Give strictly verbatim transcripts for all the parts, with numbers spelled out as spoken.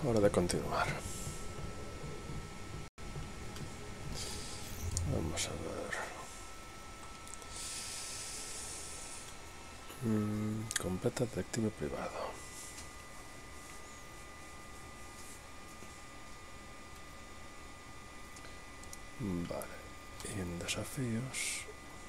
hora de continuar. Vamos a ver. Mm, completa detective privado. Vale. Y en desafíos...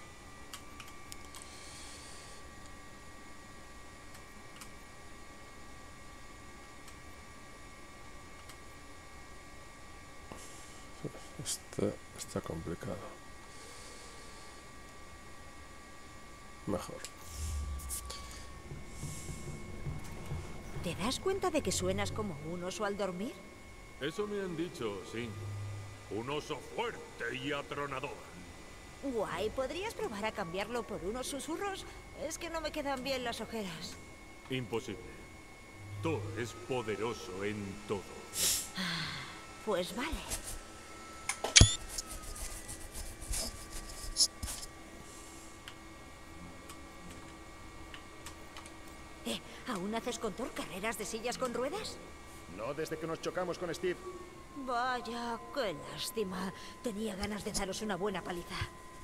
Este está complicado. Mejor. ¿Te das cuenta de que suenas como un oso al dormir? Eso me han dicho, sí. Un oso fuerte y atronador. Guay, ¿podrías probar a cambiarlo por unos susurros? Es que no me quedan bien las ojeras. Imposible. Thor es poderoso en todo. Pues vale. Eh, ¿aún haces con Thor carreras de sillas con ruedas? No desde que nos chocamos con Steve. Vaya, qué lástima. Tenía ganas de daros una buena paliza.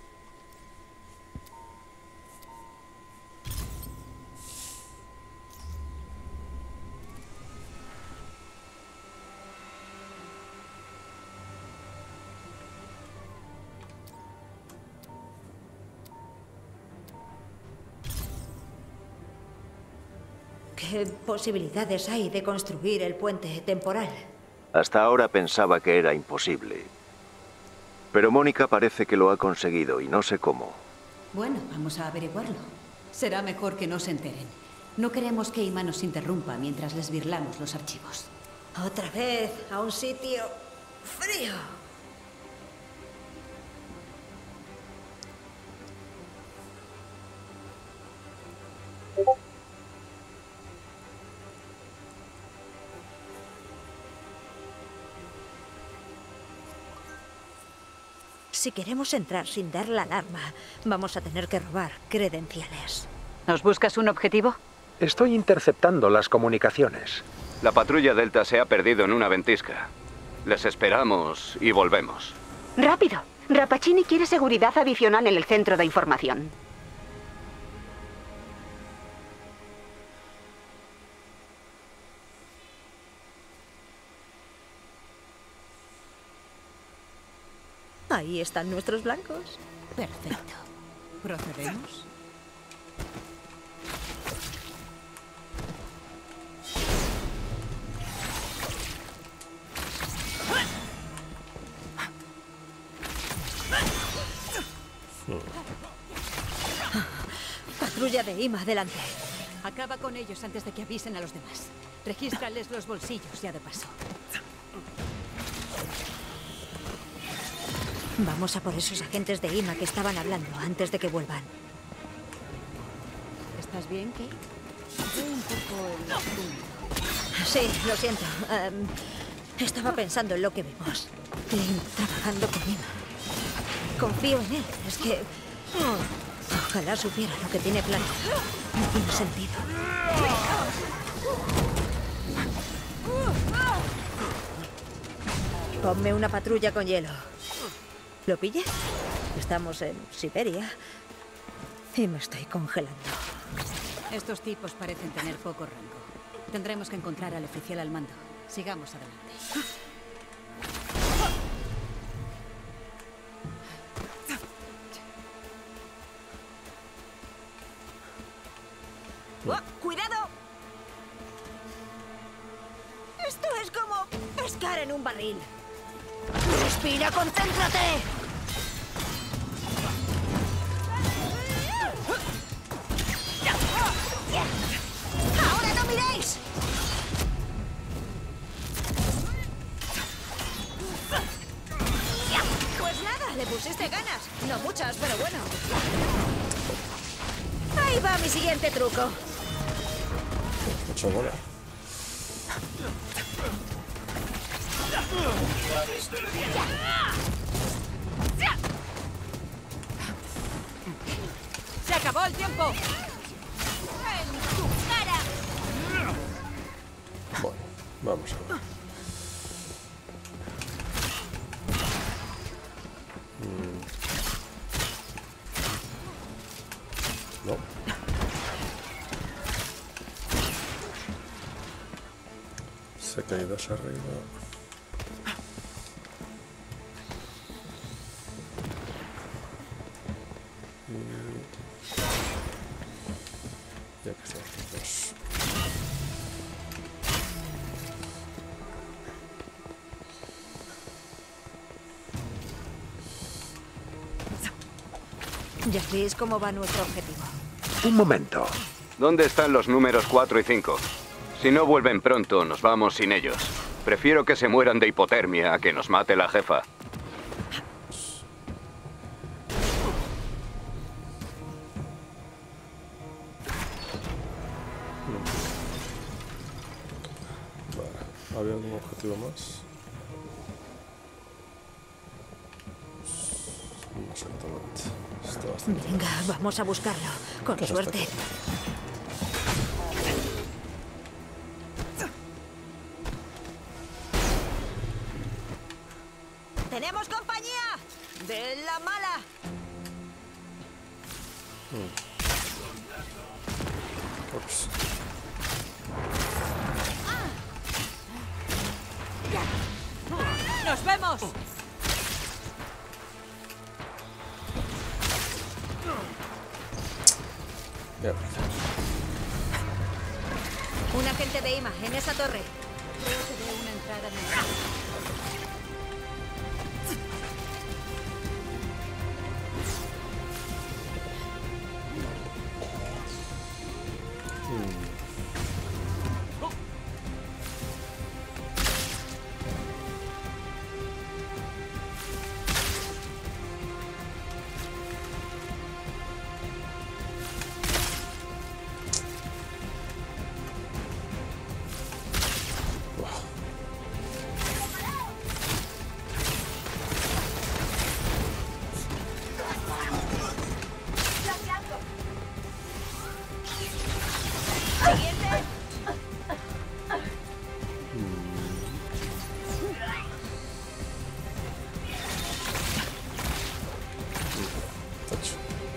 ¿Qué posibilidades hay de construir el puente temporal? Hasta ahora pensaba que era imposible. Pero Mónica parece que lo ha conseguido y no sé cómo. Bueno, vamos a averiguarlo. Será mejor que no se enteren. No queremos que Ima nos interrumpa mientras les birlamos los archivos. Otra vez a un sitio frío. Si queremos entrar sin dar la alarma, vamos a tener que robar credenciales. ¿Nos buscas un objetivo? Estoy interceptando las comunicaciones. La patrulla Delta se ha perdido en una ventisca. Les esperamos y volvemos. ¡Rápido! Rappaccini quiere seguridad adicional en el centro de información. Ahí están nuestros blancos. Perfecto. ¿Procedemos? Patrulla de Ima, adelante. Acaba con ellos antes de que avisen a los demás. Regístrales los bolsillos ya de paso. Vamos a por esos agentes de Ima que estaban hablando antes de que vuelvan. ¿Estás bien, Kate? Estoy un poco en la... Sí, lo siento. Um, estaba pensando en lo que vimos. Clint trabajando con Ima. Confío en él. Es que... oh, ojalá supiera lo que tiene planeado. No tiene sentido. Ponme una patrulla con hielo. ¿Lo pillas? Estamos en Siberia y me estoy congelando. Estos tipos parecen tener poco rango. Tendremos que encontrar al oficial al mando. Sigamos adelante. ¡Oh, ¡cuidado! Esto es como pescar en un barril. ¡Respira, concéntrate! ¡Ahora no miréis! Pues nada, le pusiste ganas. No muchas, pero bueno. Ahí va mi siguiente truco. Mucho bola. ¡Se acabó el tiempo! ¡En tu cara! Bueno, vamos a ver. Se ha caído hacia arriba. Y ya que están los dos. ¿Ya veis cómo va nuestro objetivo? Un momento. ¿Dónde están los números cuatro y cinco? Si no vuelven pronto, nos vamos sin ellos. Prefiero que se mueran de hipotermia a que nos mate la jefa. Vale, ¿había algún objetivo más? No exactamente. Está bastante Venga, vamos a buscarlo. Con Casa suerte. está ¡Tenemos compañía! ¡De la mala! Ups. ¡Nos vemos! Ya. Un agente de I M A en esa torre. Creo que veo una entrada en el... Tacho.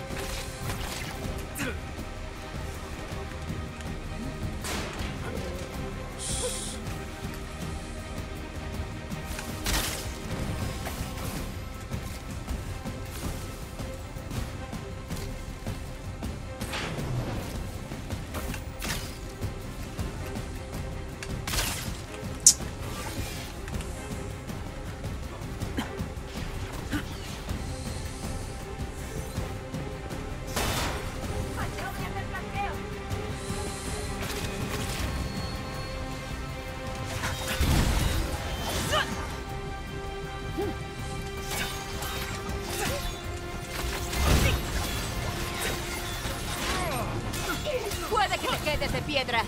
¡Puede que te quedes de piedra!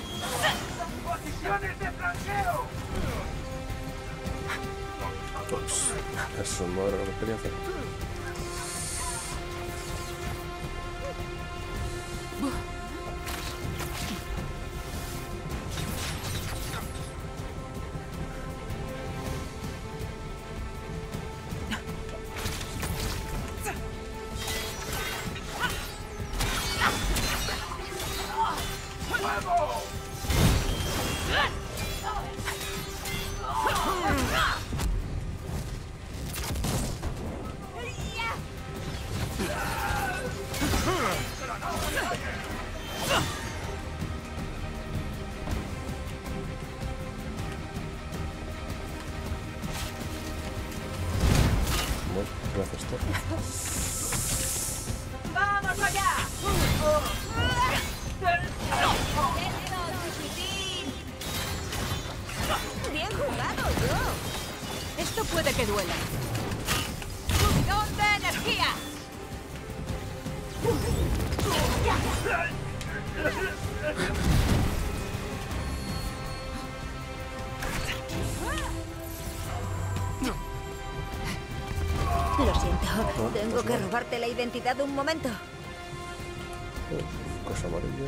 Ups. Eso no era lo que quería hacer. Bueno, gracias, Thor. ¡Vamos allá! ¡Bien jugado, yo! Esto puede que duela. ¡Subidón de energía! Lo siento, No, tengo pues que no. robarte la identidad un momento. Uh, cosa amarilla.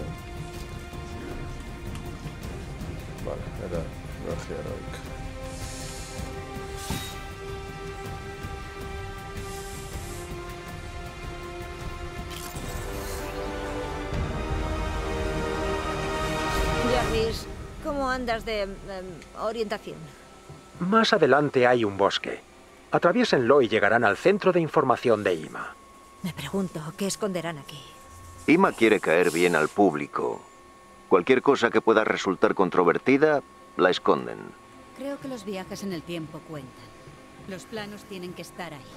Vale, era energía heroica. Jarvis, ¿Cómo andas de em, orientación? Más adelante hay un bosque. Atraviésenlo y llegarán al centro de información de I M A. Me pregunto, ¿qué esconderán aquí? I M A quiere caer bien al público. Cualquier cosa que pueda resultar controvertida, la esconden. Creo que los viajes en el tiempo cuentan. Los planos tienen que estar ahí.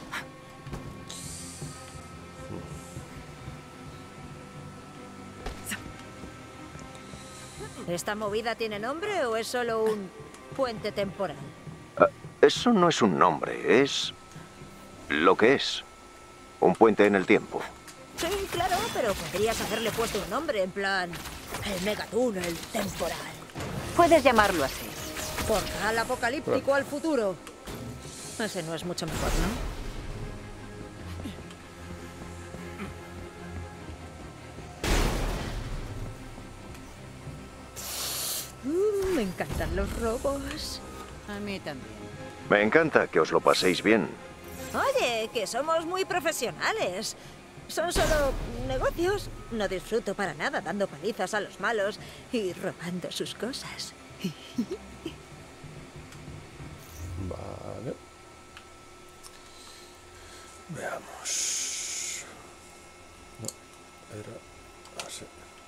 ¿Esta movida tiene nombre o es solo un puente temporal? Ah, eso no es un nombre, es lo que es. Un puente en el tiempo. Sí, claro, pero podrías haberle puesto un nombre, en plan... el megatúnel temporal. Puedes llamarlo así. Portal apocalíptico al futuro. Ese no es mucho mejor, ¿no? Mm, me encantan los robos. A mí también. Me encanta que os lo paséis bien. Oye, que somos muy profesionales. Son solo negocios. No disfruto para nada dando palizas a los malos y robando sus cosas. Vale. Veamos. No, era así.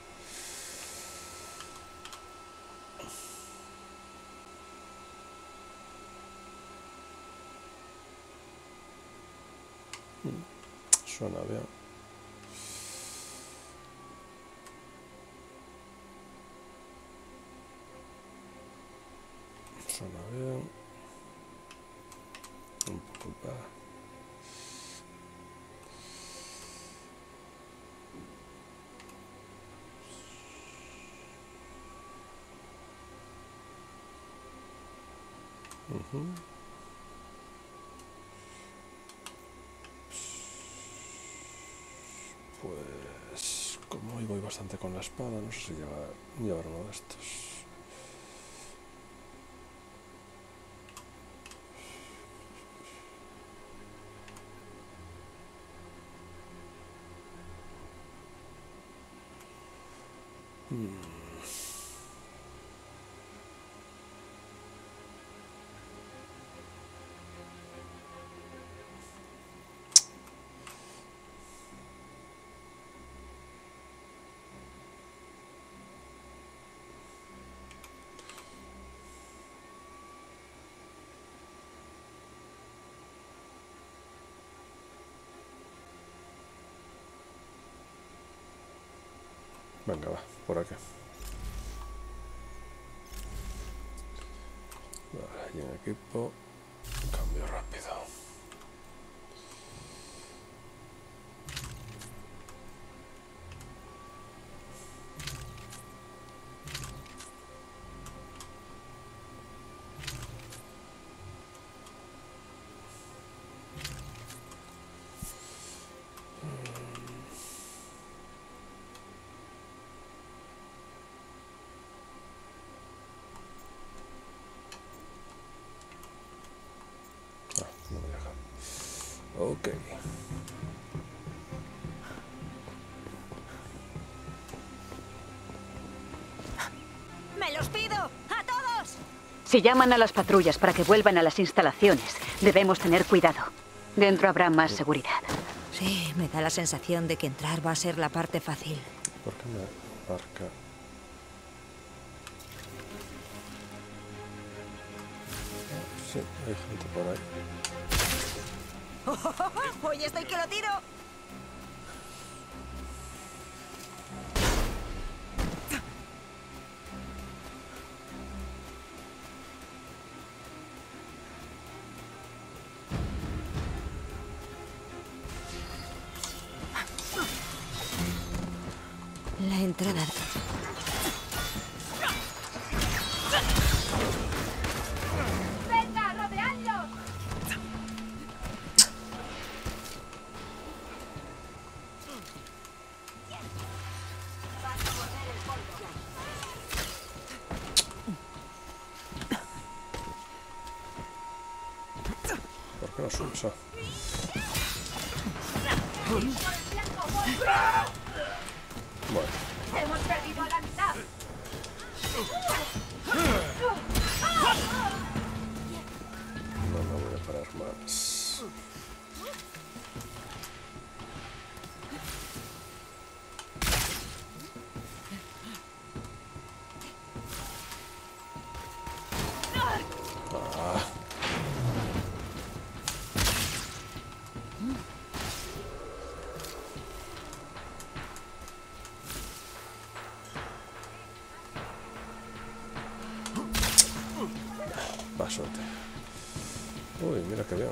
Suena bien. Suena bien. Un poco para. Uh-huh. Pues como hoy voy bastante con la espada, no sé si llevar, llevar uno de estos. Hmm. Venga, va, por aquí. Vale, y en equipo, cambio rápido. Ok. ¡Me los pido! ¡A todos! Si llaman a las patrullas para que vuelvan a las instalaciones, debemos tener cuidado. Dentro habrá más seguridad. Sí, me da la sensación de que entrar va a ser la parte fácil. ¿Por qué me marca? Sí, hay gente por ahí. ¡Oye, estoy que lo tiro! La entrada... ¡Venga, rodeadlos! ¿Por qué no subes? Ah. Bueno. ¡Hemos perdido a la mitad! pasote. Uy, mira que bien.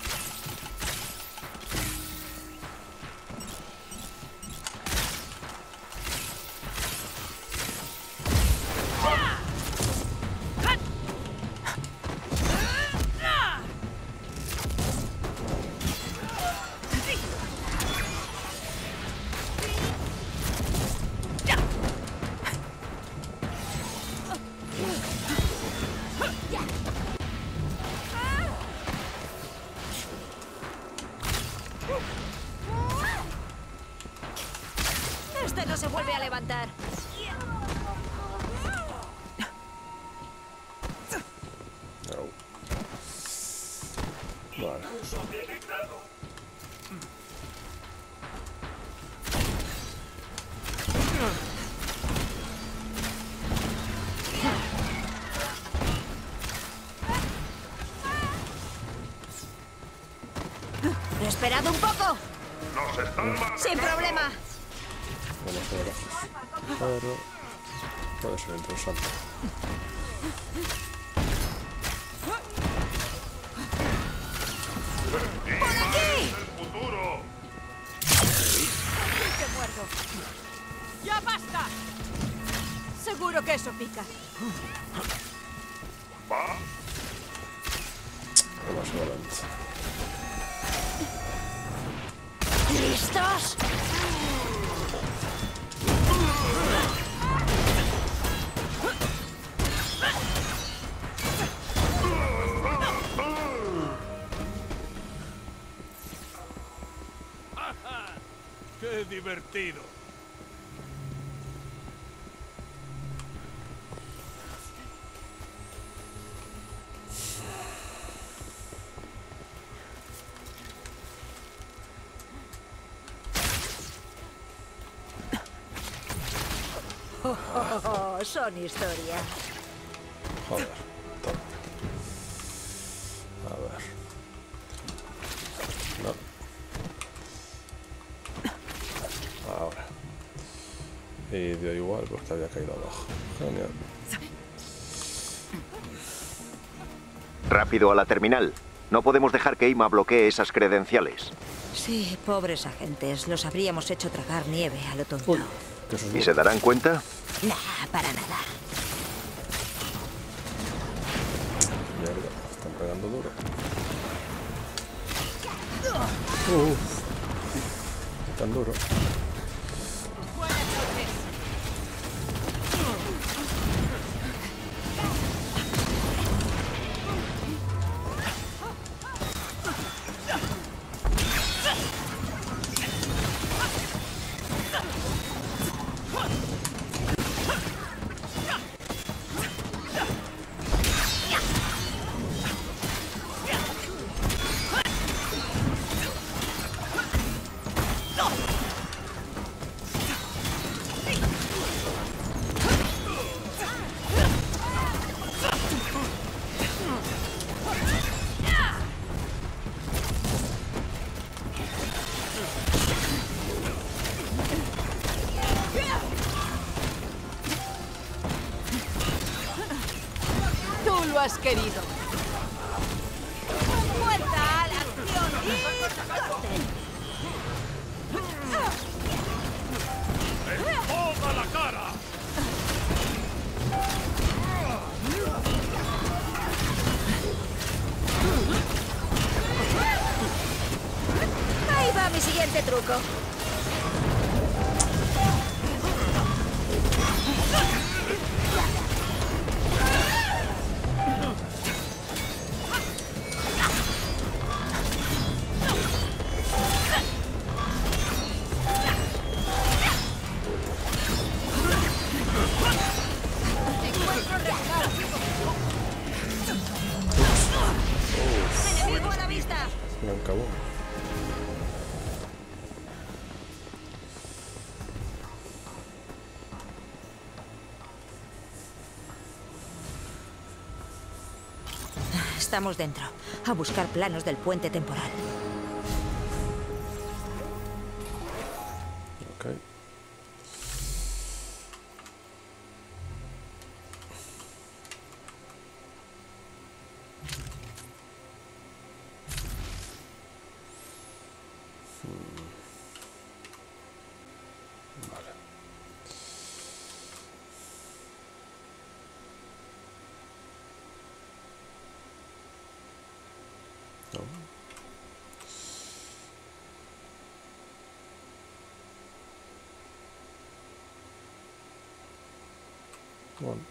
Este no se vuelve a levantar. No. Vale. Esperad un poco. ¡Nos están matando! Sin problema. Vamos a ver. Pero puede ser interesante. ¡Por aquí! ¡El futuro! ¡Te muerdo! ¡Ya basta! Seguro que eso pica. Va. Más adelante. ¿Listos? ¡Qué divertido! Oh, oh, oh, son historias. Joder, toma. A ver. No. Ahora. Y dio igual porque había caído abajo. Genial. Rápido a la terminal. No podemos dejar que Ima bloquee esas credenciales. Sí, pobres agentes. Los habríamos hecho tragar nieve a lo tonto. Uy, que eso es ¿Y duro. se darán cuenta? Nah, para nada. Mierda, están pegando duro. Uf. Tan duro. Buenas noches. Tú lo has querido. ¡Vuelta a la acción! ¡Corte! ¡En toda la cara! Ahí va mi siguiente truco. ¡Enemigo a la vista! Me acabó. Estamos dentro. A buscar planos del puente temporal. Ok. Bueno.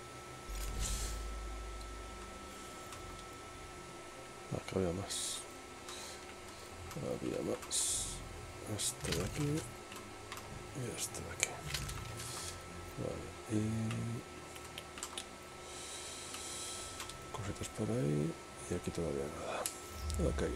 Acá había más. Había más. Este de aquí. Y este de aquí. Vale. Y... cositas por ahí. Y aquí todavía nada. Ok.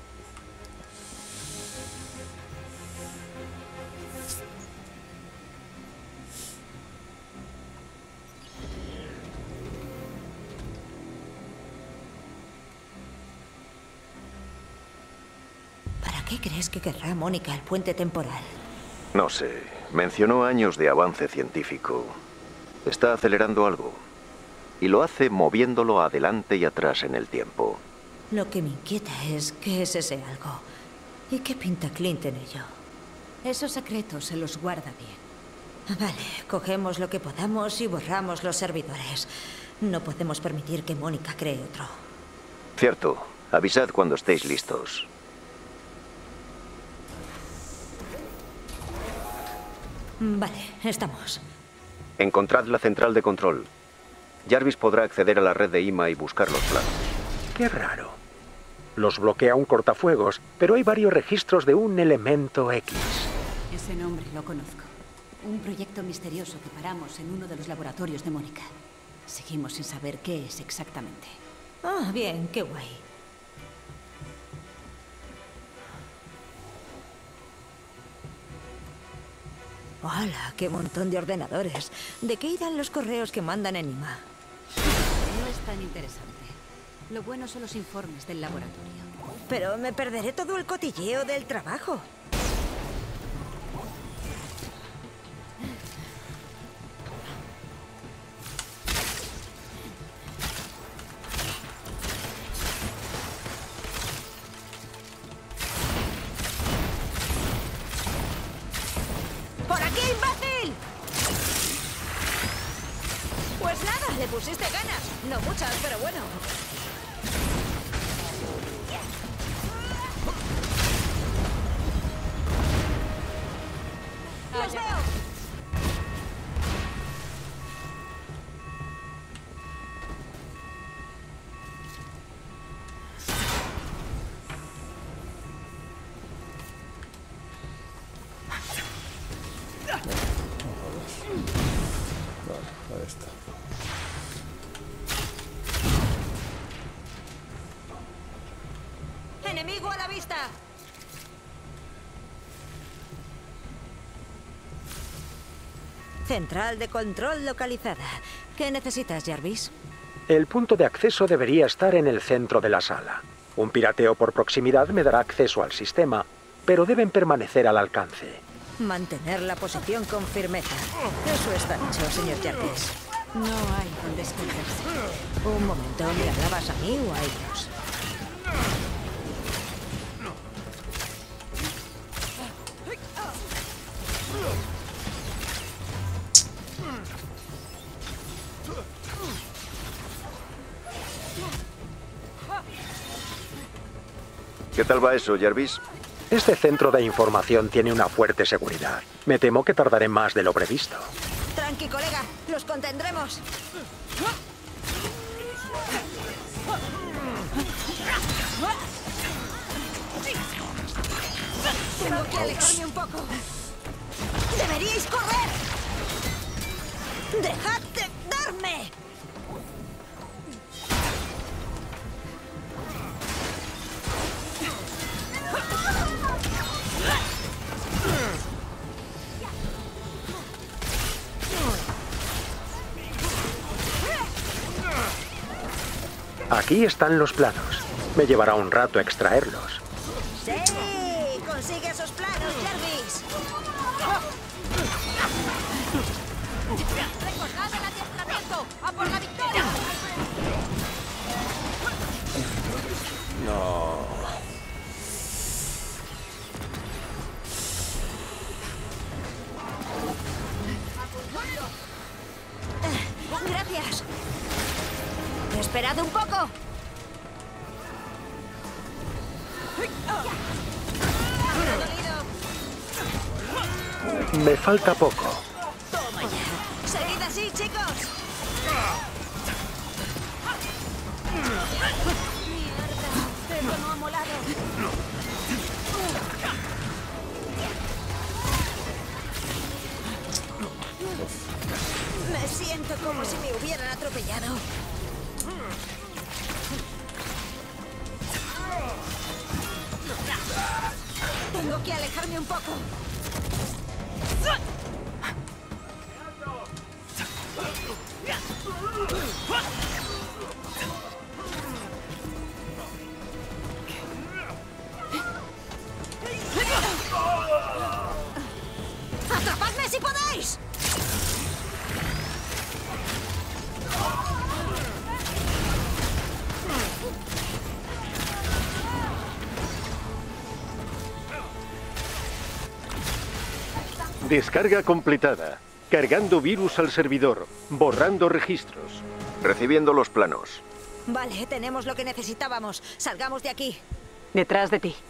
¿Para qué crees que querrá Mónica el puente temporal? No sé. Mencionó años de avance científico. Está acelerando algo. Y lo hace moviéndolo adelante y atrás en el tiempo. Lo que me inquieta es qué es ese algo. ¿Y qué pinta Clint en ello? Esos secretos se los guarda bien. Vale, cogemos lo que podamos y borramos los servidores. No podemos permitir que Mónica cree otro. Cierto. Avisad cuando estéis listos. Vale, estamos. Encontrad la central de control. Jarvis podrá acceder a la red de I M A y buscar los planos. Qué raro. Los bloquea un cortafuegos, pero hay varios registros de un elemento X. Ese nombre lo conozco. Un proyecto misterioso que paramos en uno de los laboratorios de Mónica. Seguimos sin saber qué es exactamente. Ah, bien, qué guay. ¡Hala! ¡Qué montón de ordenadores! ¿De qué irán los correos que mandan en I M A? No es tan interesante. Lo bueno son los informes del laboratorio. Pero me perderé todo el cotilleo del trabajo. ¡Por aquí, imbécil! Pues nada, le pusiste ganas. No muchas, pero bueno. ¡Los veo! Vale, ahí está. ¡Enemigo a la vista! Central de control localizada. ¿Qué necesitas, Jarvis? El punto de acceso debería estar en el centro de la sala. Un pirateo por proximidad me dará acceso al sistema, pero deben permanecer al alcance. Mantener la posición con firmeza. Eso está hecho, señor Jarvis. No hay donde esconderse. Un momento, ¿me hablabas a mí o a ellos? ¿Qué tal va eso, Jarvis? Este centro de información tiene una fuerte seguridad. Me temo que tardaré más de lo previsto. Tranqui, colega. Los contendremos. Tengo que alejarme un poco. ¡Deberíais correr! ¡Dejad de darme! Aquí están los planos. Me llevará un rato extraerlos. ¡Sí! ¡Consigue esos planos, Jarvis! ¡Recordad el adiestramiento! ¡A por la victoria! No. Gracias. Esperad un poco. Me falta poco. Toma ya. Seguid así, chicos. Esto no ha molado. Me siento como si me hubieran atropellado. Tengo que alejarme un poco. ¡Atrapadme si podéis! Descarga completada. Cargando virus al servidor. Borrando registros. Recibiendo los planos. Vale, tenemos lo que necesitábamos. Salgamos de aquí. Detrás de ti.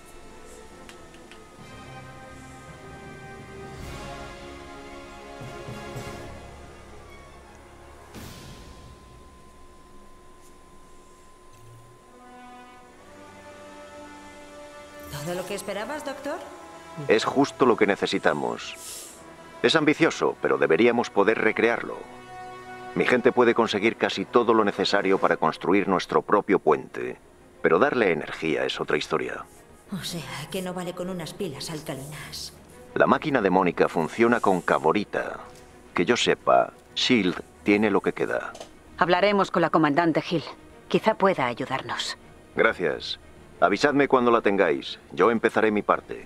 ¿Todo lo que esperabas, doctor? Es justo lo que necesitamos. Es ambicioso, pero deberíamos poder recrearlo. Mi gente puede conseguir casi todo lo necesario para construir nuestro propio puente, pero darle energía es otra historia. O sea, que no vale con unas pilas alcalinas. La máquina demónica funciona con cavorita. Que yo sepa, Shield tiene lo que queda. Hablaremos con la comandante Hill. Quizá pueda ayudarnos. Gracias. Avisadme cuando la tengáis. Yo empezaré mi parte.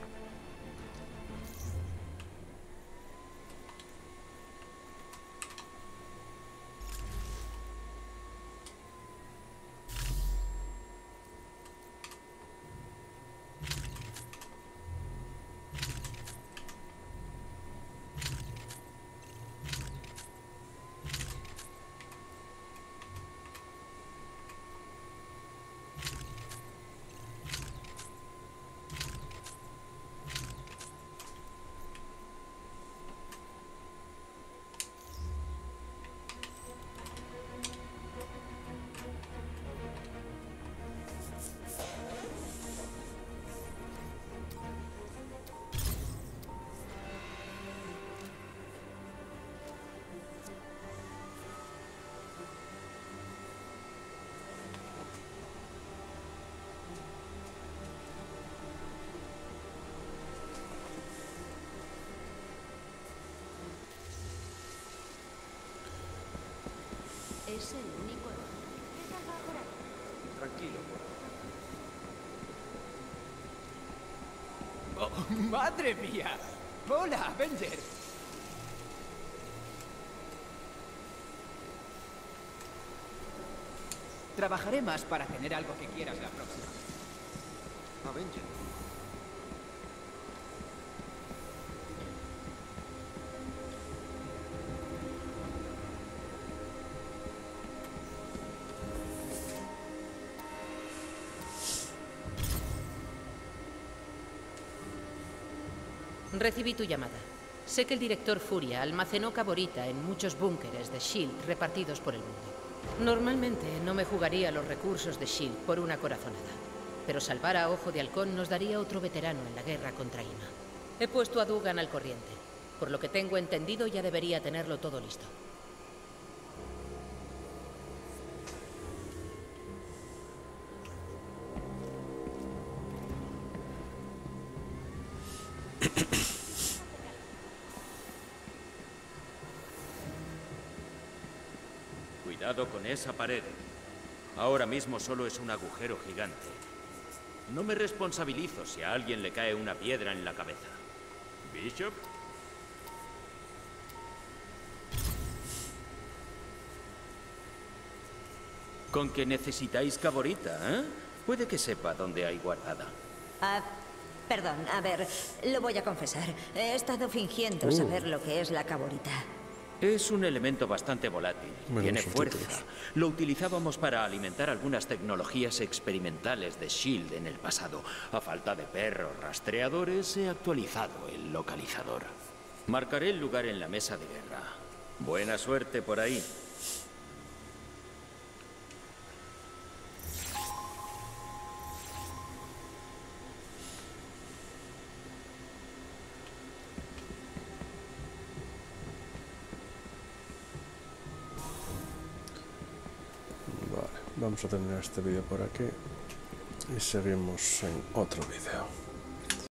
Es el único... Tranquilo. Oh, ¡madre mía! ¡Hola, Avenger! Trabajaré más para tener algo que quieras la próxima. Avenger. Recibí tu llamada. Sé que el director Furia almacenó cavorita en muchos búnkeres de Shield repartidos por el mundo. Normalmente no me jugaría los recursos de Shield por una corazonada, pero salvar a Ojo de Halcón nos daría otro veterano en la guerra contra Ima. He puesto a Dugan al corriente. Por lo que tengo entendido, ya debería tenerlo todo listo. Cuidado con esa pared. Ahora mismo solo es un agujero gigante. No me responsabilizo si a alguien le cae una piedra en la cabeza. ¿Bishop? Con que necesitáis cavorita, ¿eh? Puede que sepa dónde hay guardada. Ah, perdón, a ver, lo voy a confesar. He estado fingiendo Uh. saber lo que es la cavorita. Es un elemento bastante volátil. Bueno, Tiene son fuerza. títulos. Lo utilizábamos para alimentar algunas tecnologías experimentales de Shield en el pasado. A falta de perros rastreadores, he actualizado el localizador. Marcaré el lugar en la mesa de guerra. Buena suerte por ahí. vamos a terminar este vídeo por aquí y seguimos en otro vídeo.